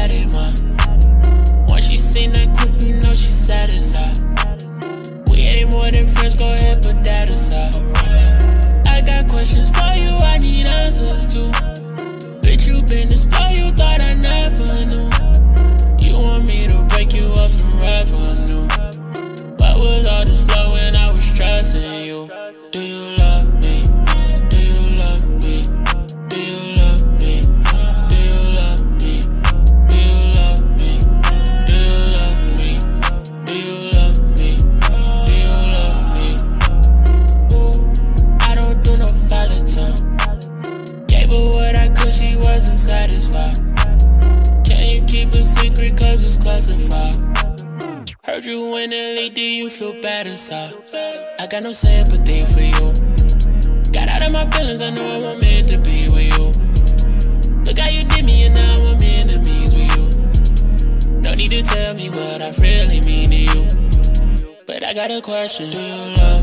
body, man. Once she seen that coupe, you know she satisfied. We ain't more than friends, go ahead, put that aside. I got questions for you, I need answers to. Bitch, you been this low, you thought I never knew. You want me to break you off some revenue. Why was all this low when I was stressing you? Do you love me? Do you love me? Do you love me? Do you love me? Do you love me? Do you love me? Do you love me? Do you love me? I don't do no Valentine. Gave her what I could, she wasn't satisfied. Can you keep a secret cause it's classified? Heard you in the league, do you feel bad inside? I got no sympathy for you. Got out of my feelings, I know I wasn't meant to be with you. Look how you did me and now I'm enemies with you. No need to tell me what I really mean to you. But I got a question. Do you love